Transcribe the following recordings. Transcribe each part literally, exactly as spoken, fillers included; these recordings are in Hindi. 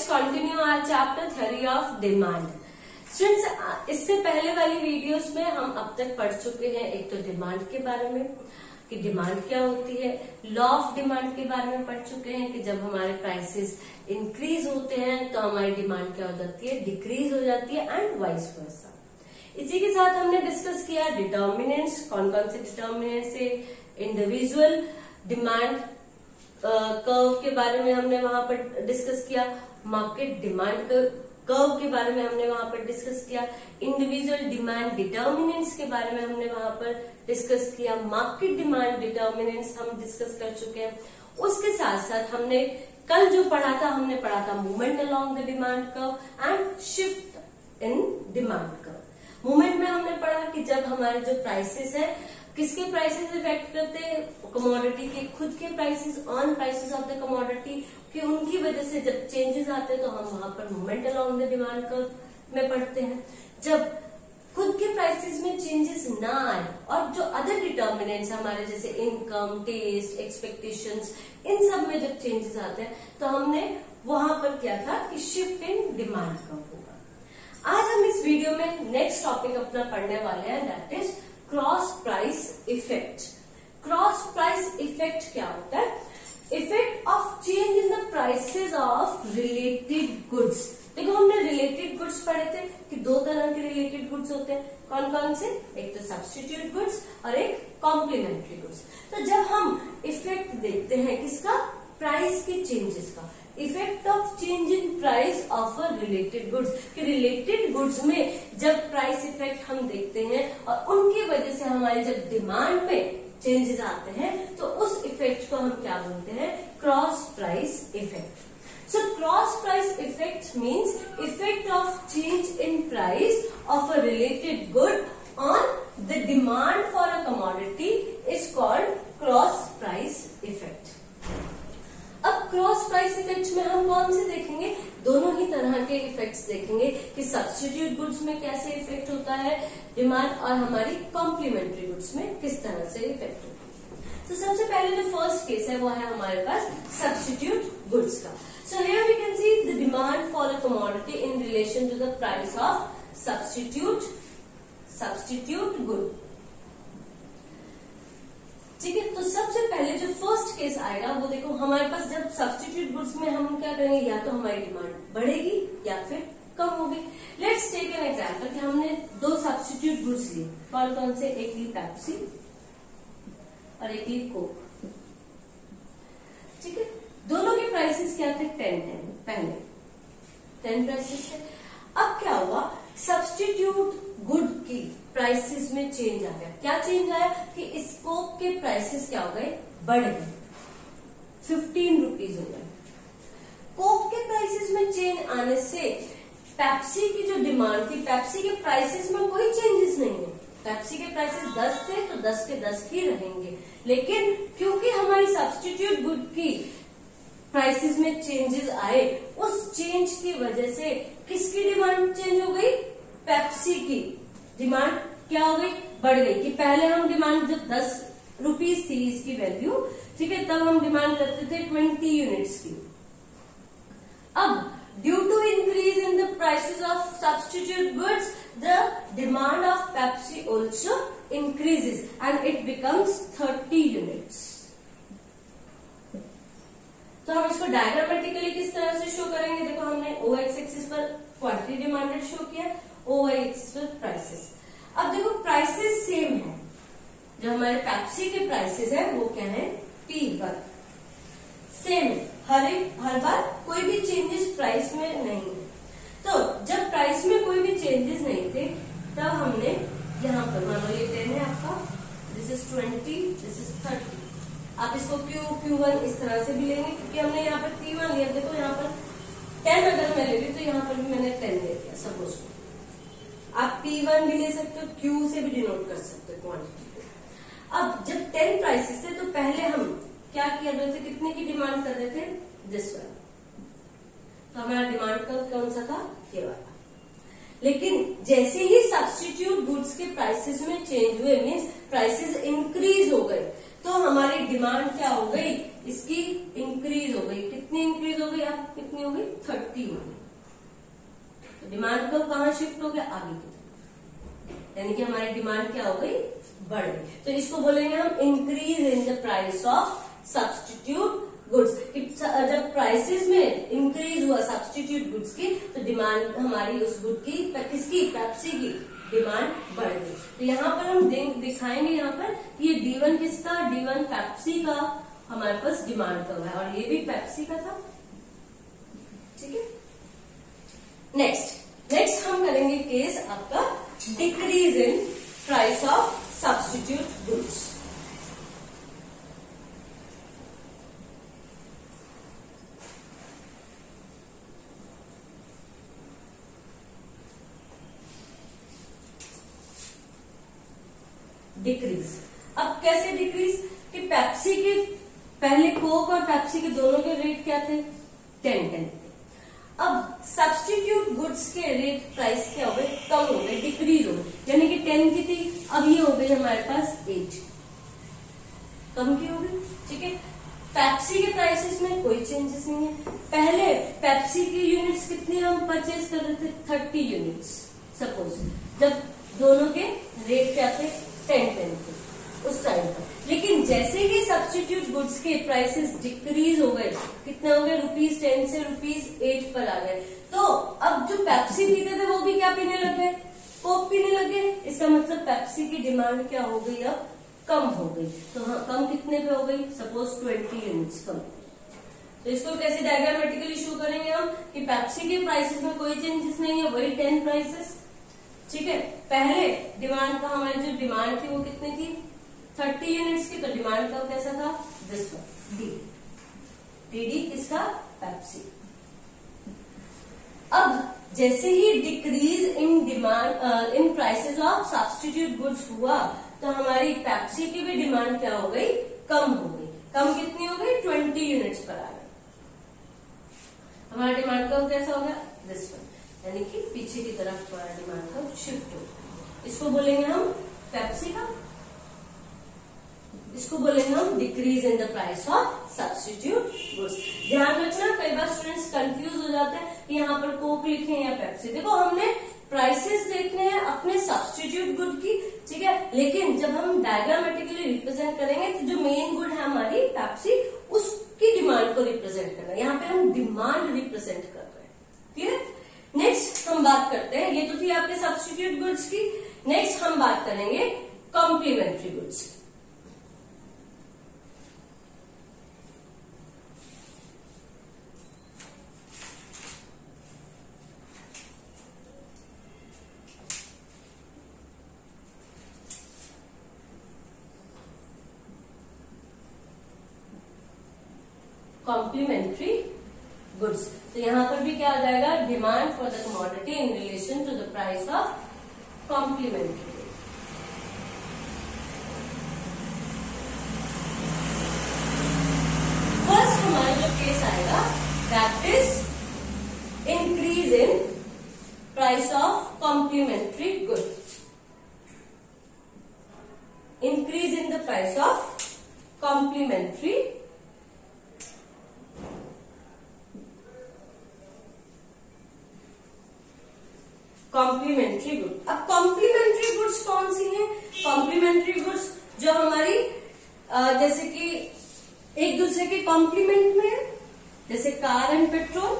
Continue our chapter theory of demand. Students, इससे पहले वाली वीडियोस में हम अब तक पढ़ चुके हैं एक तो डिमांड के बारे में कि डिमांड क्या होती है, लॉ ऑफ डिमांड के बारे में पढ़ चुके हैं कि जब हमारे प्राइसेस इंक्रीज होते हैं तो हमारी डिमांड क्या हो जाती है, डिक्रीज हो जाती है, एंड वाइस वर्सा। इसी के साथ हमने डिस्कस किया डिटर्मिनेंट्स, कौन कौन से डिटर्मिनेंट्स है, इंडिविजुअल डिमांड कर्व के बारे में हमने वहां पर डिस्कस किया, मार्केट डिमांड कर्व के बारे में हमने वहां पर डिस्कस किया, इंडिविजुअल डिमांड डिटर्मिनेंट्स के बारे में हमने वहां पर डिस्कस किया, मार्केट डिमांड डिटर्मिनेंट्स हम डिस्कस कर चुके हैं। उसके साथ साथ हमने कल जो पढ़ा था, हमने पढ़ा था movement along the demand curve and shift in demand curve. Movement में हमने पढ़ा कि जब हमारे जो प्राइसेस है, किसके प्राइसेस इफेक्ट करते हैं, कमोडिटी के खुद के prices on prices of the commodity, कि उनकी वजह से जब चेंजेस आते हैं तो हम वहां पर movement along the demand curve में पढ़ते हैं। जब खुद के प्राइसेस में चेंजेस ना आए और जो अदर डिटर्मिनेंट्स हमारे जैसे इनकम, टेस्ट, एक्सपेक्टेशंस, इन सब में जब चेंजेस आते हैं तो हमने वहां पर क्या था कि शिफ्ट इन डिमांड कर्व होगा। आज हम इस वीडियो में नेक्स्ट टॉपिक अपना पढ़ने वाले हैं, that is cross price effect. Cross price effect क्या होता है? Effect of change in the prices of related goods. देखो, हमने रिलेटेड गुड्स पढ़े थे कि दो तरह के रिलेटेड गुड्स होते हैं, कौन कौन से? एक तो सब्स्टिट्यूट गुड्स और एक कॉम्प्लीमेंट्री गुड्स। तो जब हम इफेक्ट देखते हैं किसका, प्राइस के चेंजेस का, effect of change in price of a related goods, कि रिलेटेड गुड्स में जब प्राइस इफेक्ट हम देखते हैं और उनकी वजह से हमारी जब डिमांड में चेंजेस आते हैं तो उस इफेक्ट को हम क्या बोलते हैं? Cross price effect. So cross price effect means effect of change in price of a related good on the demand for a commodity is called cross price effect. अब क्रॉस प्राइस इफेक्ट में हम कौन से देखेंगे? दोनों ही तरह के इफेक्ट्स देखेंगे कि सब्स्टिट्यूट गुड्स में कैसे इफेक्ट होता है डिमांड और हमारी कॉम्प्लीमेंट्री गुड्स में किस तरह से इफेक्ट होता है। तो सबसे पहले जो फर्स्ट केस है वो है हमारे पास सब्स्टिट्यूट गुड्स का। So here we can see the demand for a commodity in relation to the price of substitute substitute good. ठीक है, तो सबसे पहले जो फर्स्ट केस आएगा वो देखो, हमारे पास जब सब्स्टिट्यूट गुड्स में हम क्या करेंगे, या तो हमारी डिमांड बढ़ेगी या फिर कम होगी। लेट्स टेक एन एग्जांपल कि हमने दो सब्स्टिट्यूट गुड्स लिए, कौन कौन से? एक ली पेप्सी और एक ली कोक। ठीक है, दोनों के प्राइसेस क्या थे? टेन टेन पहले टेन प्राइसेस थे। अब क्या हुआ, सब्स्टिट्यूट गुड की प्राइसेस में चेंज आ गया। क्या चेंज आया कि इस कोक के प्राइसेस क्या हो गए? बढ़ गए, फिफ्टीन रुपीज हो गए। कोक के प्राइसेस में चेंज आने से पेप्सी की जो डिमांड थी, पेप्सी के प्राइसेस में कोई चेंजेस नहीं है। पेप्सी के प्राइसेस दस थे तो दस के दस ही रहेंगे, लेकिन क्योंकि हमारी सब्स्टिट्यूट गुड की प्राइसेस में चेंजेस आए, उस चेंज की वजह से किसकी डिमांड चेंज हो गई? पेप्सी की डिमांड क्या हो गई? बढ़ गई। कि पहले हम डिमांड जब दस रुपीज थी इसकी वैल्यू, ठीक है, तब हम डिमांड करते थे ट्वेंटी यूनिट्स की। अब due to increase in the prices of substitute goods, the demand of Pepsi also increases and it becomes thirty units. तो हम इसको डायग्रामेटिकली किस तरह से शो करेंगे? देखो, हमने ओ एक्स एक्सिस पर क्वांटिटी डिमांडेड शो किया, ओ वाई एक्सिस पर प्राइसेस। अब देखो, प्राइसेस सेम है, जो हमारे पेप्सी के प्राइसेस है वो क्या है? पी वन सेम है, हर एक हर बार कोई भी चेंजेस प्राइस में नहीं है। तो जब प्राइस में कोई भी चेंजेस नहीं थे तब हमने यहाँ पर, मान लो ये टेन है आपका, this is twenty, this is thirty. आप इसको क्यू क्यू वन इस तरह से भी लेंगे क्योंकि हमने यहाँ पर पी वन लिया। देखो, यहाँ पर टेन अगर मैं ले ली तो यहाँ पर भी मैंने टेन ले लिया। सपोज आप पी वन भी ले सकते हो, क्यू से भी डिनोट कर सकते हो क्वांटिटी। अब जब टेन प्राइसेस थे तो पहले हम क्या किया रहे थे, कितने की डिमांड कर रहे थे? This one. तो हमारा डिमांड का कौन सा था? ये वाला। लेकिन जैसे ही सब्स्टिट्यूट गुड्स के प्राइसेस में चेंज हुए, मीन्स प्राइसेस इंक्रीज हो गए, तो हमारी डिमांड क्या हो गई? इसकी इंक्रीज हो गई। कितनी इंक्रीज हो गई? आप कितनी हो गई? थर्टी थर्टी हो गई, तो डिमांड कर्व कहाँ शिफ्ट हो गया, आगे की तरफ, यानी कि हमारी डिमांड क्या हो गई, बढ़ गई। तो इसको बोलेंगे हम increase in the price of substitute goods. जब प्राइसेस में इंक्रीज हुआ सब्स्टिट्यूट गुड्स की, तो डिमांड हमारी उस गुड की, किसकी, पेप्सी की डिमांड बढ़ गई। तो यहाँ पर हम दिखाएंगे यहाँ पर कि ये डी वन किसका, डी वन पेप्सी का हमारे पास डिमांड कर्व है, और ये भी पेप्सी का था, ठीक है। नेक्स्ट नेक्स्ट हम करेंगे केस आपका decrease in price of substitute goods. Decrease, अब कैसे डिक्रीज, कि पेप्सी के पहले कोक और पेप्सी के दोनों के रेट क्या थे, टेन टेन थे। अब सब्स्टिट्यूट गुड्स के रेट प्राइस क्या हो गए, कम हो गए, डिक्रीज हो गए, यानी कि टेन की थी, अब ये हो गई हमारे पास एट, कम की हो गई, ठीक है। पेप्सी के प्राइसेस में कोई चेंजेस नहीं है। पहले पेप्सी की यूनिट्स कितने हम परचेज कर रहे थे, थर्टी यूनिट्स सपोज, जब दोनों के रेट क्या थे, टेन टेन थे उस टाइम पर। लेकिन जैसे ही सब्स्टिट्यूट गुड्स के प्राइसेस डिक्रीज हो गए, कितने हो गए, रुपीज टेन से रुपीज एट पर आ गए, तो अब जो पेप्सी पीते थे वो भी क्या पीने लग गए, कोक पीने लगे। इसका मतलब पेप्सी की डिमांड क्या हो गई, अब कम हो गई। तो हाँ, कम कितने पे हो गई, सपोज ट्वेंटी यूनिट्स कम। तो इसको कैसे डायग्रामेटिकली शो करेंगे हम, कि पेप्सी के प्राइसेस में कोई चेंजेस नहीं है, वही टेन प्राइसेस, ठीक है। पहले डिमांड का, हमारी जो डिमांड थी वो कितनी थी, थर्टी यूनिट्स की, तो डिमांड का कैसा था, this one, D D D किसका, पेप्सी। अब जैसे ही decrease in demand in prices of substitute goods हुआ, तो हमारी पेप्सी की भी डिमांड क्या हो गई, कम हो गई। कम कितनी हो गई, ट्वेंटी यूनिट्स पर आ गई। हमारा डिमांड का कैसा हो गया, दिस वन, यानी कि पीछे की तरफ हमारा डिमांड का शिफ्ट हो गया। इसको बोलेंगे हम पेप्सी का, इसको बोलेंगे हम decrease in the price of substitute goods. ध्यान रखना, कई बार स्टूडेंट्स कंफ्यूज हो जाते हैं कि यहाँ पर कोक लिखे या पेप्सी। देखो, हमने प्राइसेस देखने हैं अपने सब्स्टिट्यूट गुड की, ठीक है, लेकिन जब हम डायग्रामेटिकली रिप्रेजेंट करेंगे तो जो मेन गुड है हमारी पेप्सी, उसकी डिमांड को रिप्रेजेंट करना है। यहाँ पे हम डिमांड रिप्रेजेंट कर रहे हैं, क्लियर। नेक्स्ट हम बात करते हैं, ये तो थी आपके सब्स्टिट्यूट गुड्स की। नेक्स्ट हम बात करेंगे कॉम्प्लीमेंट्री गुड्स। कॉम्प्लीमेंट्री गुड्स, तो यहां पर भी क्या आ जाएगा, demand for the commodity in relation to the price of complementary. First हमारा जो केस आएगा, that is increase in price of complementary goods. Increase in the price of complementary complementary good. अब कॉम्प्लीमेंट्री गुड्स कौन सी हैं? कॉम्प्लीमेंट्री गुड्स जो हमारी आ, जैसे कि एक दूसरे के कॉम्प्लीमेंट में है, जैसे कार एंड पेट्रोल।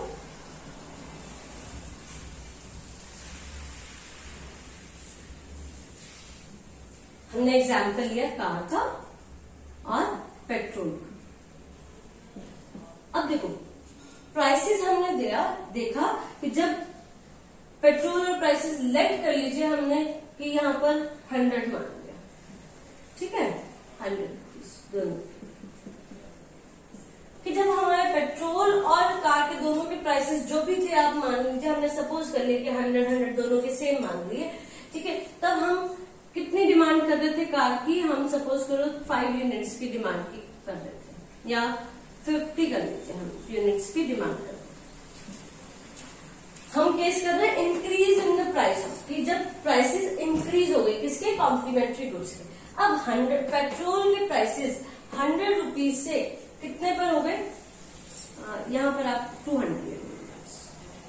हमने एग्जाम्पल लिया कार का और पेट्रोल का। अब देखो, प्राइसेस हमने दिया, देखा कि जब पेट्रोल और प्राइसेस लेट कर लीजिए हमने कि यहाँ पर हंड्रेड मान लिया, ठीक है, हंड्रेड रुपीज दोनों, कि जब हमारे पेट्रोल और कार के दोनों के प्राइसेस जो भी थे आप मान लीजिए, हमने सपोज कर लिया कि हंड्रेड हंड्रेड दोनों के सेम मान लिए, ठीक है। तब हम कितनी डिमांड कर रहे थे कार की, हम सपोज करो फाइव यूनिट्स की डिमांड की कर रहे थे, या फिफ्टी कर लेते हम यूनिट्स की डिमांड कर। हम केस कर रहे हैं इंक्रीज इन द प्राइस, कि जब प्राइसेस इंक्रीज हो गए किसके, कॉम्प्लीमेंट्री गुड्स के। अब हंड्रेड पेट्रोल के प्राइसेस हंड्रेड रुपीज से कितने पर हो गए, यहाँ पर आप टू हंड्रेड,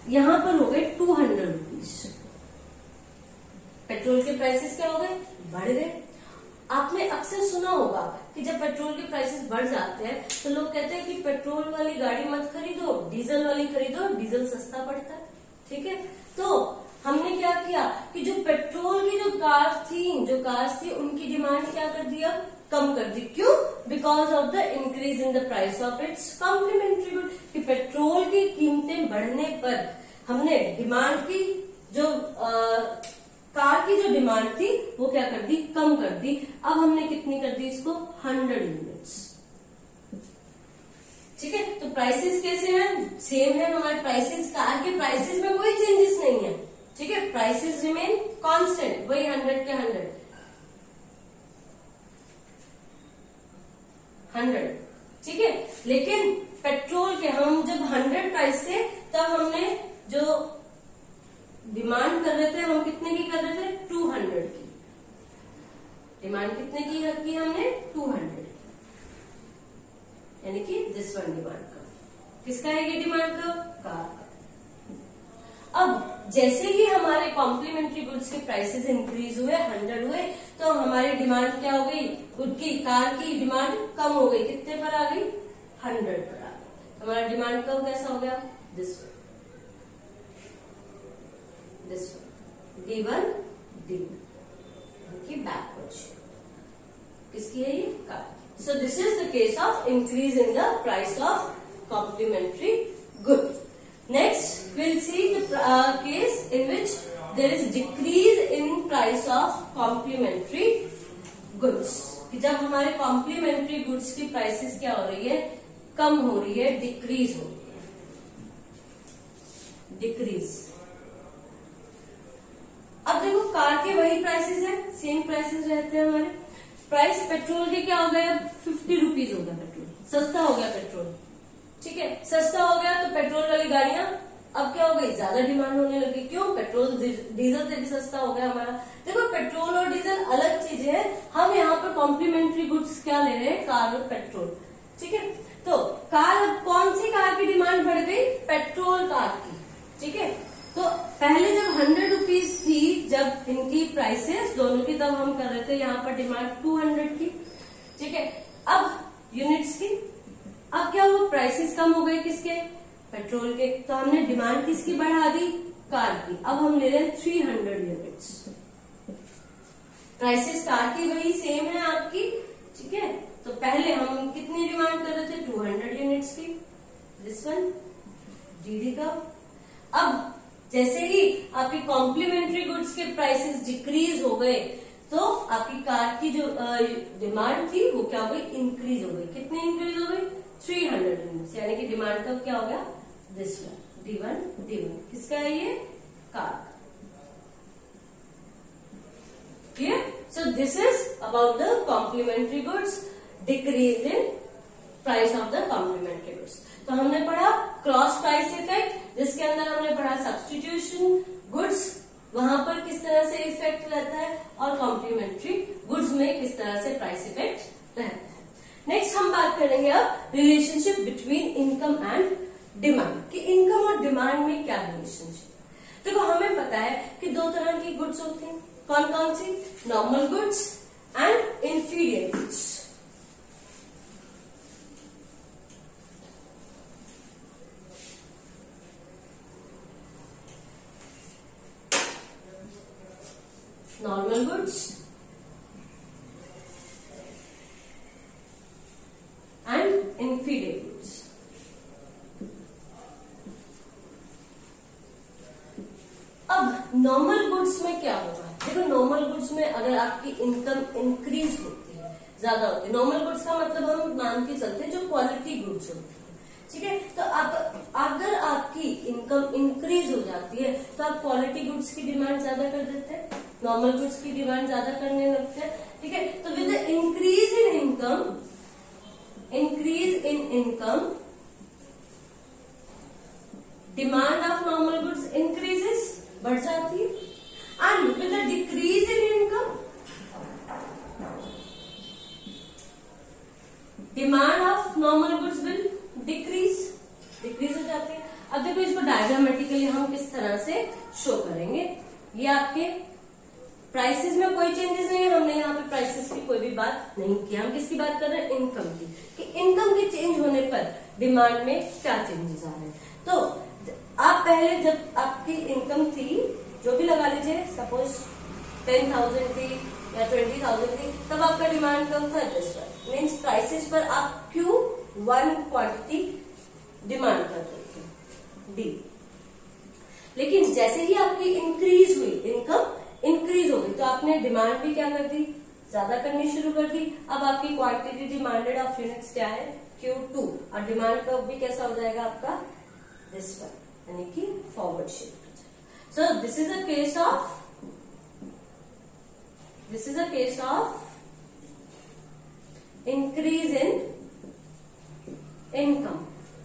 यहां पर हो गए टू हंड्रेड रुपीज। पेट्रोल के प्राइसेस क्या हो गए, बढ़ गए। आपने अक्सर सुना होगा कि जब पेट्रोल के प्राइसेस बढ़ जाते हैं तो लोग कहते हैं कि पेट्रोल वाली गाड़ी मत खरीदो, डीजल वाली खरीदो, डीजल सस्ता पड़ता है। ठीक है, तो हमने क्या किया कि जो पेट्रोल की जो कार थी जो कार्स थी उनकी डिमांड क्या कर दिया, कम कर दी। क्यों? Because of the increase in the price of its complementary good. कि पेट्रोल की कीमतें बढ़ने पर हमने डिमांड की जो आ, कार की जो डिमांड थी वो क्या कर दी, कम कर दी। अब हमने कितनी कर दी इसको, हंड्रेड यूनिट्स। ठीक है, तो प्राइसेस कैसे हैं, सेम है हमारे प्राइसेस, कार के प्राइसेस में कोई चेंजेस नहीं है। ठीक है, प्राइसेस रिमेन कांस्टेंट, वही हंड्रेड के हंड्रेड हंड्रेड। ठीक है, लेकिन पेट्रोल के हम जब हंड्रेड प्राइस थे तब हमने जो डिमांड कर रहे थे हम कितने की कर रहे थे, टू हंड्रेड की डिमांड कितने की की हमने, टू हंड्रेड, यानी कि दिस वन डिमांड का, किसका है ये डिमांड का, कार का। अब जैसे ही हमारे कॉम्प्लीमेंट्री गुड्स के प्राइसेस इंक्रीज हुए, हंड्रेड हुए, तो हमारी डिमांड क्या हो गई, उनकी कार की डिमांड कम हो गई, कितने पर आ गई, हंड्रेड पर आ गई। हमारा डिमांड कब कैसा हो गया, this one this one D one D one की बैकवर्ड किसकी है ये, car. So this is the case of increase in the price of complementary good. Next, we'll see the uh, case in which there is decrease in price of complementary goods. कि जब हमारे complementary goods की prices क्या हो रही है, कम हो रही है, decrease हो रही है, decrease। अब देखो कार के वही प्राइसेस है, सेम प्राइसेस रहते हैं हमारे। प्राइस पेट्रोल के क्या हो गया, फिफ्टी रुपीज हो गया पेट्रोल, सस्ता हो गया पेट्रोल। ठीक है, सस्ता हो गया तो पेट्रोल वाली गाड़ियां अब क्या हो गई, ज्यादा डिमांड होने लगी। क्यों, पेट्रोल डीजल से भी सस्ता हो गया हमारा। देखो पेट्रोल और डीजल अलग चीजें हैं, हम यहाँ पर कॉम्प्लीमेंट्री गुड्स क्या ले रहे हैं, कार और पेट्रोल। ठीक है, तो कार, कौन सी कार की डिमांड बढ़ गई, पेट्रोल कार की। ठीक है, तो पहले जब हंड्रेड रुपीज थी जब इनकी प्राइसेस दोनों की, तब हम कर रहे थे यहाँ पर डिमांड टू हंड्रेड की। ठीक है, अब यूनिट्स की, अब क्या हुआ, प्राइसेस कम हो गए किसके, पेट्रोल के, तो हमने डिमांड किसकी बढ़ा दी, कार की। अब हम ले रहे हैं three hundred units. Prices car की वही सेम है आपकी। ठीक है, तो पहले हम कितनी डिमांड कर रहे थे, टू हंड्रेड यूनिट्स की, दिस वन डीडी का। अब जैसे ही आपकी कॉम्प्लीमेंट्री गुड्स के प्राइसेस डिक्रीज हो गए तो आपकी कार की जो डिमांड थी वो क्या हो गई, इंक्रीज हो गई। कितनी इंक्रीज हो गई, थ्री हंड्रेड यूनिट्स, यानी कि डिमांड कब क्या हो गया, this one D one D one किसका है ये, car. Clear? So this is about the complementary goods, decrease in price of the complementary goods. तो हमने पढ़ा क्रॉस प्राइस इफेक्ट, जिसके अंदर हमने पढ़ा सब्स्टिट्यूशन गुड्स, वहां पर किस तरह से इफेक्ट रहता है, और कॉम्प्लीमेंट्री गुड्स में किस तरह से प्राइस इफेक्ट रहता है। नेक्स्ट हम बात करेंगे अब relationship between income and demand, कि इनकम और डिमांड में क्या रिलेशनशिप। देखो हमें पता है कि दो तरह की गुड्स होती हैं, कौन कौन सी, normal goods and inferior goods. Normal goods and inferior goods. अब नॉर्मल गुड्स में क्या होगा, देखो नॉर्मल गुड्स में अगर आपकी इनकम इंक्रीज होती है, ज्यादा होती है, नॉर्मल गुड्स का मतलब हम मान के चलते हैं जो क्वालिटी गुड्स होती है। ठीक है, तो आप अगर आपकी इनकम इंक्रीज हो जाती है तो आप क्वालिटी गुड्स की डिमांड ज्यादा कर देते हैं, नॉर्मल गुड्स की डिमांड ज्यादा करने लगते हैं। ठीक है, तो with the increase in income, increase in income, demand of normal goods increases, बढ़ जाती है, and with the decrease in income, demand of normal goods will decrease, decrease हो जाती है। अब देखो देखो इसको डायग्रामेटिकली हम किस तरह से शो करेंगे। ये आपके प्राइसेस में कोई चेंजेस नहीं है, हमने यहाँ पे प्राइसेस की कोई भी बात नहीं की। हम किसकी बात कर रहे हैं? इनकम की, कि इनकम के चेंज होने पर डिमांड में क्या चेंजेस आ रहे हैं। तो आप पहले जब आपकी इनकम थी, जो भी लगा लीजिए, सपोज टेन थाउजेंड थी या ट्वेंटी थाउजेंड थी, तब आपका डिमांड कम था दिस पर, मीन्स प्राइसेस पर आप क्यू वन क्वांटिटी डिमांड कर रहे थे डी। लेकिन जैसे ही आपकी इंक्रीज हुई, इनकम इंक्रीज हो गई, तो आपने डिमांड भी क्या कर दी? ज्यादा करनी शुरू कर दी। अब आपकी क्वांटिटी डिमांडेड ऑफ यूनिट्स क्या है? Q two. और डिमांड कर्व भी कैसा हो जाएगा आपका? दिस वन, यानी कि forward shift. So this is a case of this is a case of increase in income.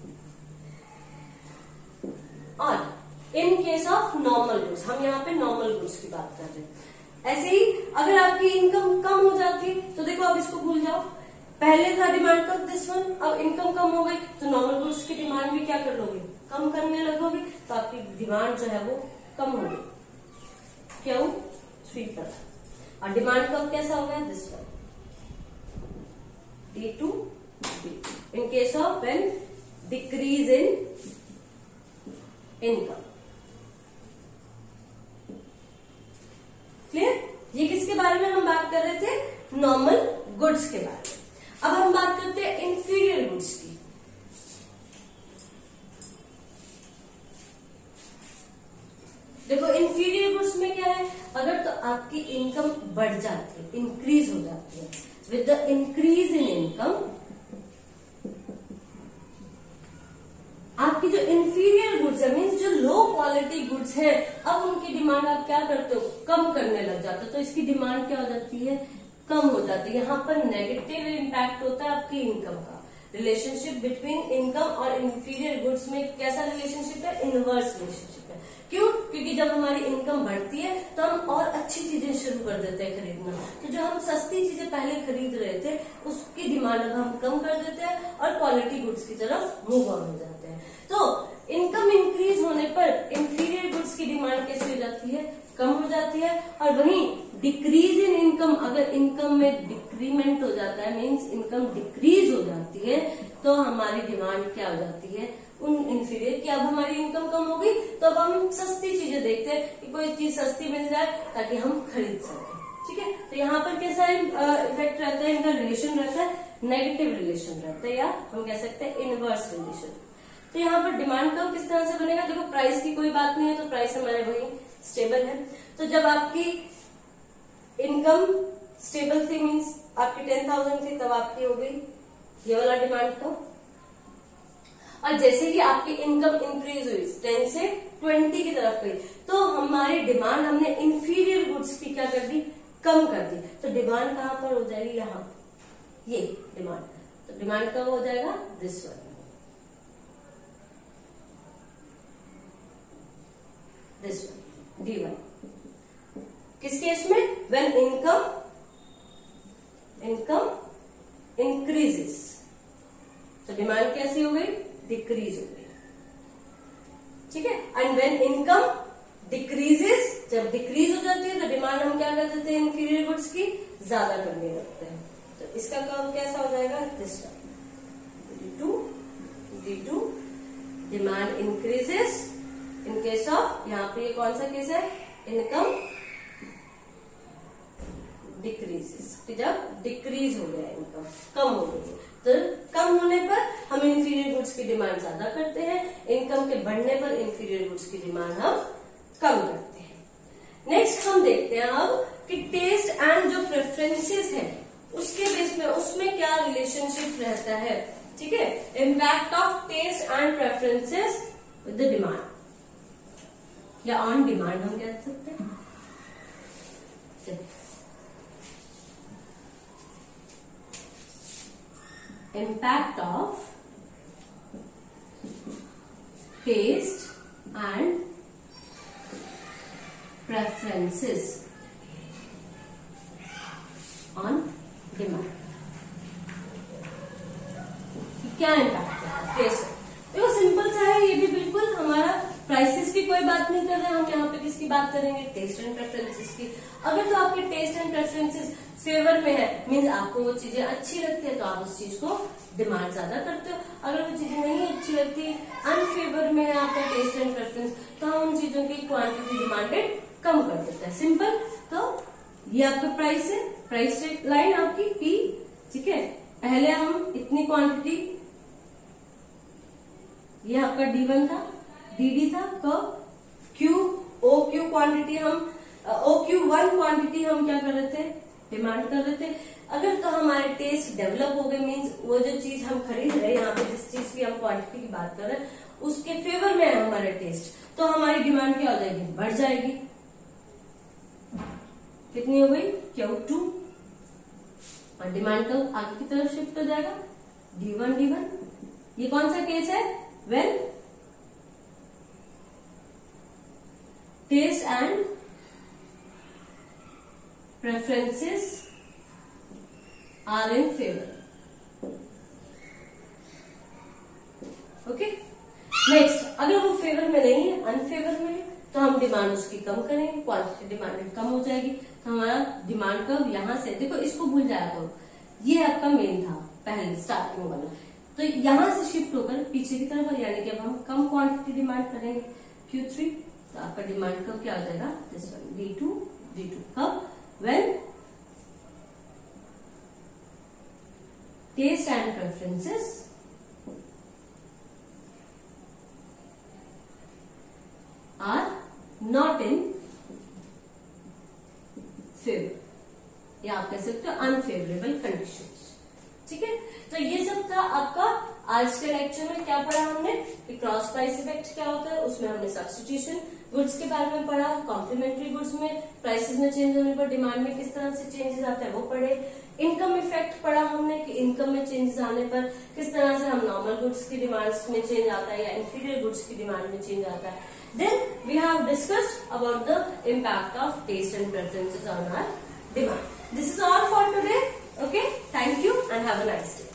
और in case of normal goods, हम यहाँ पे नॉर्मल गुड्स की बात कर रहे हैं। ऐसे ही अगर आपकी इनकम कम हो जाती तो देखो, अब इसको भूल जाओ, पहले था डिमांड का दिस वन, अब इनकम कम हो गई तो नॉर्मल गुड्स की डिमांड भी क्या कर लोगे? कम करने लगोगे, तो आपकी डिमांड जो है वो कम होगी। क्यों? थ्री पर। और डिमांड कब कैसा हो गया? This one, D two D. In case of when decrease in income. Clear? ये किसके बारे में हम बात कर रहे थे? नॉर्मल गुड्स के बारे में। अब हम बात करते हैं इंफीरियर गुड्स की। देखो इंफीरियर गुड्स में क्या है? अगर तो आपकी इनकम बढ़ जाती है, इंक्रीज हो जाती है, with the increase in income आपकी जो इंफीरियर गुड्स है, मीन्स जो लो क्वालिटी गुड्स है, अब उनकी डिमांड आप क्या करते हो? कम करने लग जाते हो। तो इसकी डिमांड क्या हो जाती है? कम हो जाती है। यहाँ पर नेगेटिव इम्पैक्ट होता है आपकी इनकम का। रिलेशनशिप बिटवीन इनकम और इंफीरियर गुड्स में कैसा रिलेशनशिप है? इनवर्स रिलेशनशिप है। क्यों? क्योंकि जब हमारी इनकम बढ़ती है तो हम और अच्छी चीजें शुरू कर देते हैं खरीदना। तो जो हम सस्ती चीजें पहले खरीद रहे थे, उसकी डिमांड अब हम कम कर देते हैं और क्वालिटी गुड्स की तरफ मूव ऑन हो जाते हैं। तो इनकम इंक्रीज होने पर इंफीरियर गुड्स की डिमांड कैसे हो जाती है? कम हो जाती है। और वहीं डिक्रीज इन इनकम, अगर इनकम में डिक्रीमेंट हो जाता है, मीन्स इनकम डिक्रीज हो जाती है, तो हमारी डिमांड क्या हो जाती है? उन इंफीरियर की। अब हमारी इनकम कम हो गई तो अब हम सस्ती चीजें देखते हैं कि कोई चीज सस्ती मिल जाए ताकि हम खरीद सकें। ठीक है? तो यहाँ पर कैसा इफेक्ट रहता है? इनका रिलेशन रहता है नेगेटिव रिलेशन रहता है, या हम कह सकते हैं इनवर्स रिलेशन। तो यहाँ पर डिमांड कर्व किस तरह से बनेगा? देखो प्राइस की कोई बात नहीं है, तो प्राइस हमारे वही स्टेबल है। तो जब आपकी इनकम स्टेबल थी, मीन्स आपकी टेन थाउजेंड थी, तब आपकी हो गई ये वाला डिमांड कर्व। और जैसे ही आपकी इनकम इंक्रीज हुई टेन से ट्वेंटी की तरफ गई, तो हमारी डिमांड हमने इंफीरियर गुड्स की क्या कर दी? कम कर दी। तो डिमांड कहां पर हो जाएगी? यहाँ, ये डिमांड। तो डिमांड कब हो जाएगा? This one, this one, D one. किस केस में? व्हेन इनकम इनकम इंक्रीजेस, तो डिमांड कैसी हो गई? डिक्रीज हो गई। ठीक है? एंड व्हेन इनकम डिक्रीजेस, जब डिक्रीज हो जाती है तो डिमांड हम क्या कर देते हैं? इंफीरियर गुड्स की ज्यादा करने लगते हैं। तो इसका कर्व कैसा हो जाएगा? This D two D two. Demand increases in case of, यहाँ पे ये कौन सा केस है? Income decreases. जब डिक्रीज हो गया, इनकम कम हो गई, तो कम होने पर हम इंफीरियर गुड्स की डिमांड ज्यादा करते हैं, इनकम के बढ़ने पर इंफीरियर गुड्स की डिमांड हम कम करते हैं। नेक्स्ट हम देखते हैं अब कि टेस्ट एंड जो प्रेफरेंसेस है उसके बेस में, उसमें क्या रिलेशनशिप रहता है। ठीक है? Impact of taste and preferences with the demand, या ऑन डिमांड हम कह सकते हैं। impact of taste and preferences on demand। क्या इम्पैक्ट है? टेस्ट देखो सिंपल सा है, ये भी बिल्कुल हमारा बात करेंगे टेस्ट एंड प्रेफरेंसेस की। अगर तो आपके टेस्ट एंड प्रेफरेंसेस फेवर में है, मीन्स आपको वो चीजें अच्छी लगती है, तो आप उस चीज को डिमांड ज्यादा करते हो। अगर वो चीजें नहीं अच्छी लगती, अनफेवर में है आपका टेस्ट एंड प्रेफरेंस, तो हम उन चीजों की क्वांटिटी डिमांडेड कम कर देते हैं। सिंपल। तो ये आपका प्राइस है, प्राइस लाइन आपकी पी, ठीक है। पहले हम इतनी क्वांटिटी, ये आपका डी वन था, डी डी था, तो क्यू ओ क्यू क्वांटिटी हम ओ क्यू वन क्वांटिटी हम क्या कर रहे थे, डिमांड कर रहे थे। अगर तो हमारे टेस्ट डेवलप हो गए, मीन्स वो जो चीज हम खरीद रहे हैं, यहाँ पे जिस चीज की हम क्वांटिटी की बात कर रहे हैं उसके फेवर में है हमारा टेस्ट, तो हमारी डिमांड क्या हो जाएगी, बढ़ जाएगी। कितनी हो गई, क्यू टू, और डिमांड तो आगे की तरफ शिफ्ट हो जाएगा, डी वन डी वन। ये कौन सा केस है, when taste and preferences are in favour. Okay, next, अगर वो फेवर में नहीं है, अनफेवर में है, तो हम डिमांड उसकी कम करेंगे, क्वांटिटी डिमांडेड कम हो जाएगी, तो हमारा डिमांड कर्व यहां से, देखो इसको भूल जाया करो, ये आपका मेन था पहले स्टार्टिंग वाला, तो यहां से शिफ्ट होकर पीछे की तरफ, यानी कि अब हम कम क्वांटिटी डिमांड करेंगे क्यू थ्री, तो आपका डिमांड कर्व क्या हो जाएगा, this one, D two D two. कब, when taste and preferences are not in favour, या आप कह सकते हो अनफेवरेबल कंडीशंस। ठीक है, तो ये सब था आपका आज के लेक्चर में। क्या पढ़ा हमने कि क्रॉस प्राइस इफेक्ट क्या होता है, उसमें हमने सब्स्टिट्यूशन गुड्स के बारे में पढ़ा, कॉम्प्लीमेंट्री गुड्स में प्राइसेस में चेंज होने पर डिमांड में किस तरह से चेंजेस आता है वो पढ़े, इनकम इफेक्ट पढ़ा हमने कि इनकम में चेंजेस आने पर किस तरह से हम नॉर्मल गुड्स की डिमांड्स में चेंज आता है या इंफीरियर गुड्स की डिमांड में चेंज आता है। Then we have discussed about the impact of taste and preferences on our demand. This is all for today. Okay, thank you and have a nice day.